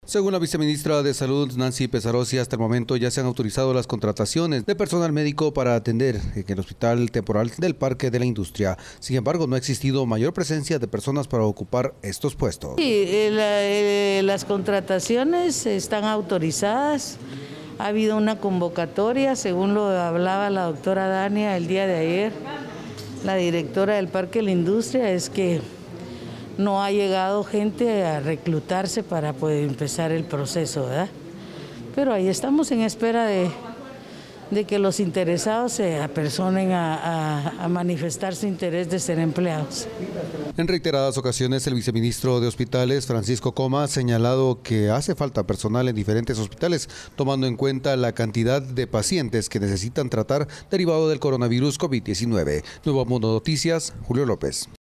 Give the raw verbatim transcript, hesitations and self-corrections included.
Según la viceministra de Salud, Nancy Pesarosi, hasta el momento ya se han autorizado las contrataciones de personal médico para atender en el Hospital Temporal del Parque de la Industria. Sin embargo, no ha existido mayor presencia de personas para ocupar estos puestos. Sí, la, eh, las contrataciones están autorizadas. Ha habido una convocatoria, según lo hablaba la doctora Dania el día de ayer, la directora del Parque de la Industria, es que no ha llegado gente a reclutarse para poder empezar el proceso, ¿verdad? Pero ahí estamos en espera de, de que los interesados se apersonen a, a, a manifestar su interés de ser empleados. En reiteradas ocasiones, el viceministro de Hospitales, Francisco Coma, ha señalado que hace falta personal en diferentes hospitales, tomando en cuenta la cantidad de pacientes que necesitan tratar derivado del coronavirus COVID diecinueve. Nuevo Mundo Noticias, Julio López.